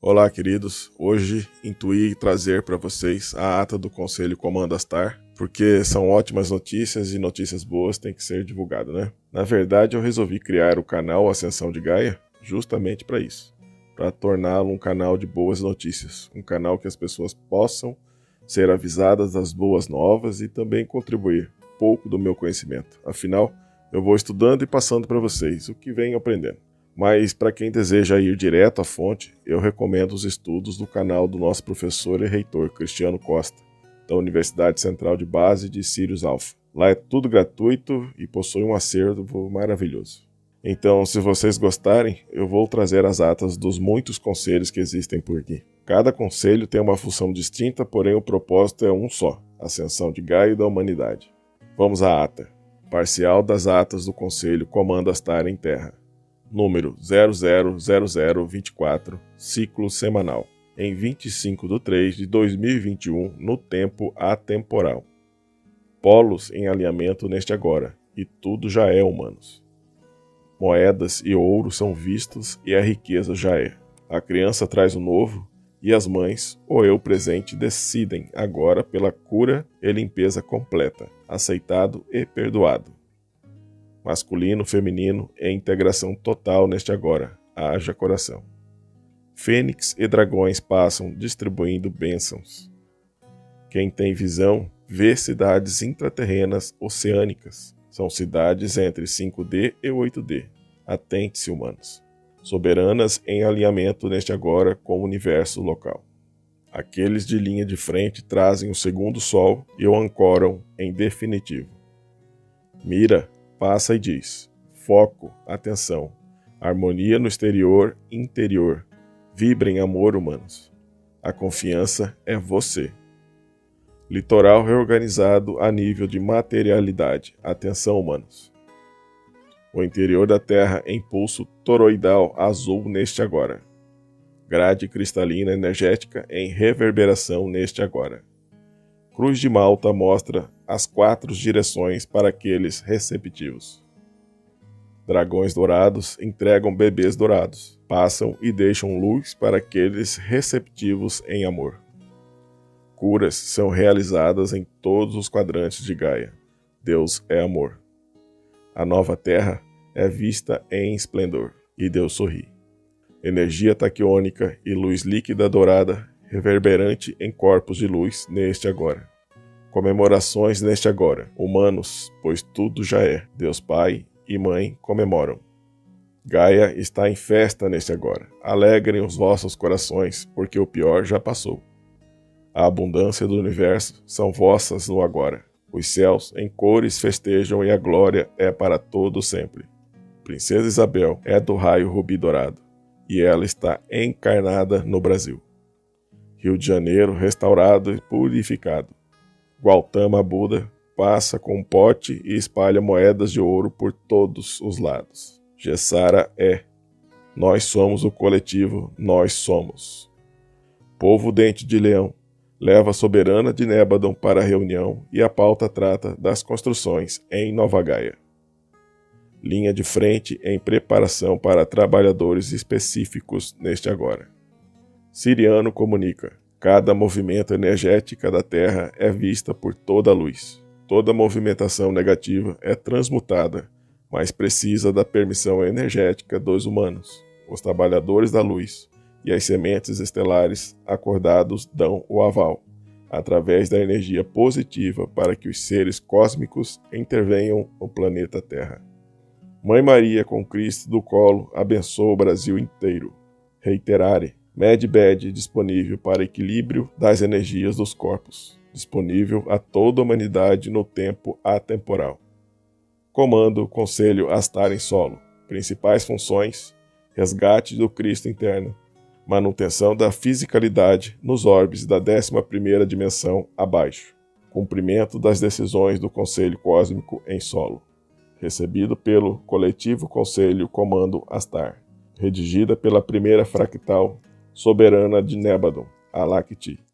Olá, queridos. Hoje intuí trazer para vocês a ata do Conselho Comando Astar, porque são ótimas notícias e notícias boas têm que ser divulgadas, né? Na verdade, eu resolvi criar o canal Ascensão de Gaia justamente para isso, para torná-lo um canal de boas notícias, um canal que as pessoas possam ser avisadas das boas novas e também contribuir um pouco do meu conhecimento. Afinal, eu vou estudando e passando para vocês o que venho aprendendo. Mas para quem deseja ir direto à fonte, eu recomendo os estudos do canal do nosso professor e reitor Cristiano Costa, da Universidade Central de Base de Sirius Alpha. Lá é tudo gratuito e possui um acervo maravilhoso. Então, se vocês gostarem, eu vou trazer as atas dos muitos conselhos que existem por aqui. Cada conselho tem uma função distinta, porém o propósito é um só, a ascensão de Gaia e da humanidade. Vamos à ata. Parcial das atas do Conselho Comando Astar em Terra. Número 000024, ciclo semanal, em 25/3/2021, no tempo atemporal. Polos em alinhamento neste agora, e tudo já é, humanos. Moedas e ouro são vistos e a riqueza já é. A criança traz o novo, e as mães, ou eu presente, decidem agora pela cura e limpeza completa, aceitado e perdoado. Masculino, feminino e integração total neste agora, haja coração. Fênix e dragões passam distribuindo bênçãos. Quem tem visão, vê cidades intraterrenas oceânicas. São cidades entre 5D e 8D. Atente-se, humanos. Soberanas em alinhamento neste agora com o universo local. Aqueles de linha de frente trazem o segundo sol e o ancoram em definitivo. Mira, passa e diz: foco, atenção, harmonia no exterior, interior. Vibrem amor, humanos. A confiança é você. Litoral reorganizado a nível de materialidade. Atenção, humanos. O interior da Terra em pulso toroidal azul neste agora. Grade cristalina energética em reverberação neste agora. Cruz de Malta mostra as 4 direções para aqueles receptivos. Dragões dourados entregam bebês dourados, passam e deixam luz para aqueles receptivos em amor. Curas são realizadas em todos os quadrantes de Gaia. Deus é amor. A nova terra é vista em esplendor, e Deus sorri. Energia taquiônica e luz líquida dourada reverberante em corpos de luz neste agora. Comemorações neste agora, humanos, pois tudo já é. Deus Pai e Mãe comemoram. Gaia está em festa neste agora. Alegrem os vossos corações, porque o pior já passou. A abundância do universo são vossas no agora. Os céus em cores festejam e a glória é para todo sempre. Princesa Isabel é do raio rubi dourado, e ela está encarnada no Brasil. Rio de Janeiro restaurado e purificado. Gautama Buda passa com um pote e espalha moedas de ouro por todos os lados. Gessara é. Nós somos o coletivo, nós somos. Povo Dente de Leão leva a soberana de Nébadon para a reunião e a pauta trata das construções em Nova Gaia. Linha de frente em preparação para trabalhadores específicos neste agora. Siriano comunica. Cada movimento energética da Terra é vista por toda a luz. Toda movimentação negativa é transmutada, mas precisa da permissão energética dos humanos. Os trabalhadores da luz e as sementes estelares acordados dão o aval, através da energia positiva para que os seres cósmicos intervenham no planeta Terra. Mãe Maria com Cristo do colo abençoa o Brasil inteiro. Reiterare. MedBed disponível para equilíbrio das energias dos corpos. Disponível a toda a humanidade no tempo atemporal. Comando Conselho Astar em Solo. Principais funções: resgate do Cristo interno. Manutenção da fisicalidade nos orbes da 11ª dimensão abaixo. Cumprimento das decisões do Conselho Cósmico em Solo. Recebido pelo Coletivo Conselho Comando Astar. Redigida pela primeira fractal soberana de Nébadon, Alakti.